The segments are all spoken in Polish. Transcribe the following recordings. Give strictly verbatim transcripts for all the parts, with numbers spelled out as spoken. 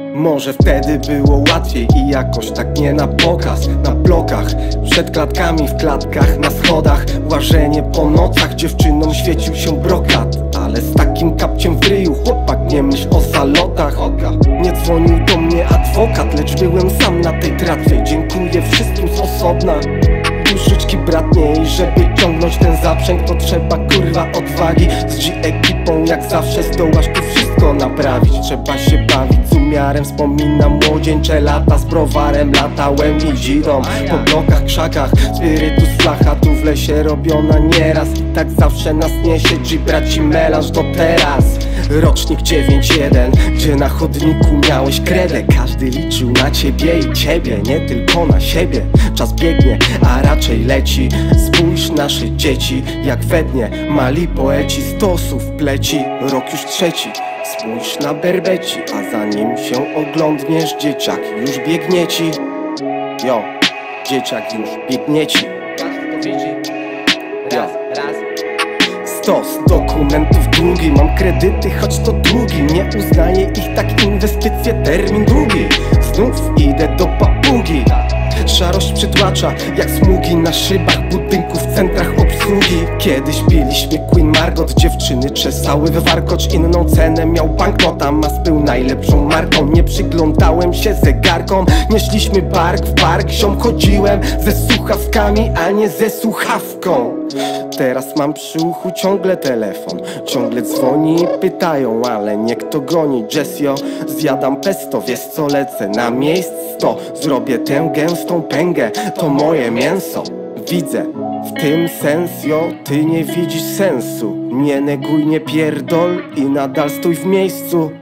Może wtedy było łatwiej i jakoś tak nie na pokaz. Na blokach, przed klatkami, w klatkach, na schodach, łażenie po nocach, dziewczynom świecił się brokat. Ale z takim kapciem w ryju, chłopak, nie myśl o zalotach oka. Nie dzwonił do mnie adwokat, lecz byłem sam na tej tratwie. Dziękuję wszystkim z osobna. Duszyczki bratnie i żeby ciągnąć ten zaprzęg, to trzeba kurwa odwagi. Z G-ekipą jak zawsze zdołasz tu wszystko naprawić. Trzeba się bawić z umiarem, wspominam młodzieńcze lata. Z browarem latałem i dzidą po blokach, krzakach. Spirytus flacha tu w lesie robiona nieraz i tak zawsze nas niesie G-braci melanż do teraz. Rocznik dziewięć jeden, gdzie na chodniku miałeś kredę. Każdy liczył na ciebie i ciebie, nie tylko na siebie. Czas biegnie, a raczej leci. Spójrz nasze dzieci, jak we dnie mali poeci stosów pleci. Rok już trzeci, spójrz na berbeci, a zanim się oglądniesz, dzieciak już biegnie ci. Jo, dzieciak już biegnie ci. Każdy to widzi. Raz, raz. Stos dokumentów długi, mam kredyty, choć to długi. Nie uznaję ich tak, inwestycje, termin długi. Znów idę do papugi. Szarość przytłacza jak smugi na szybach budynków w centrach obsługi. Kiedyś piliśmy Queen Margot, dziewczyny czesały w warkocz. Inną cenę miał banknota, mas był najlepszą marką. Nie przyglądałem się zegarkom, nie szliśmy bark w bark. Ziom chodziłem ze słuchawkami, a nie ze słuchawką. Teraz mam przy uchu ciągle telefon, ciągle dzwoni i pytają, ale nie kto goni. Jessio, zjadam pesto, wiesz co, lecę na miejsc sto. Zrobię tę gęstą pęgę, to moje mięso. Widzę w tym sens, jo, ty nie widzisz sensu. Nie neguj, nie pierdol i nadal stój w miejscu.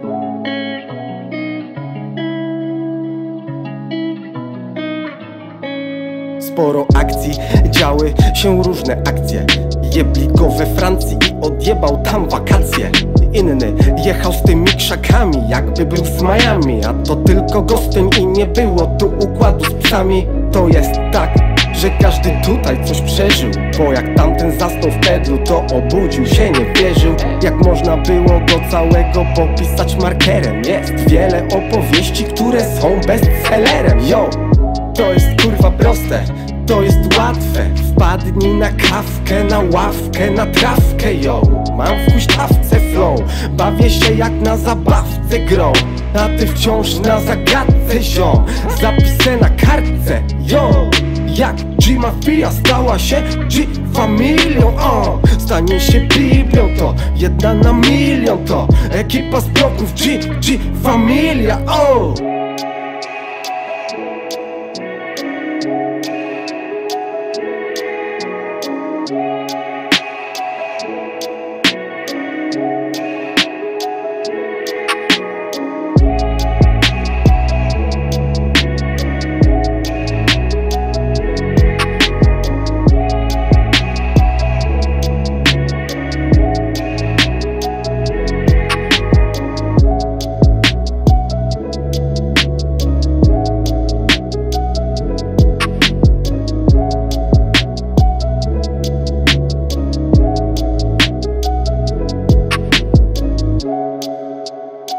Sporo akcji, działy się różne akcje. Jebli go we Francji i odjebał tam wakacje. Inny jechał z tymi krzakami, jakby był z Miami. A to tylko Gostyń i nie było tu układu z psami. To jest tak, że każdy tutaj coś przeżył, bo jak tamten zasnął w pedlu, to obudził się, nie wierzył. Jak można było go całego popisać markerem. Jest wiele opowieści, które są bestsellerem. Yo, to jest kurwa proste, to jest łatwe. Wpadnij na kawkę, na ławkę, na trawkę, yo. Mam w huśtawce flow, bawię się jak na zabawce grą. A ty wciąż na zagadce, ziom. Zapisę na kartce, yo. Jak G-mafia stała się G-familią, o. Stanie się Biblią, to jedna na milion. To ekipa z bloków G, G-familia, o.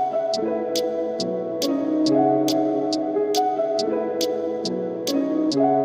Thank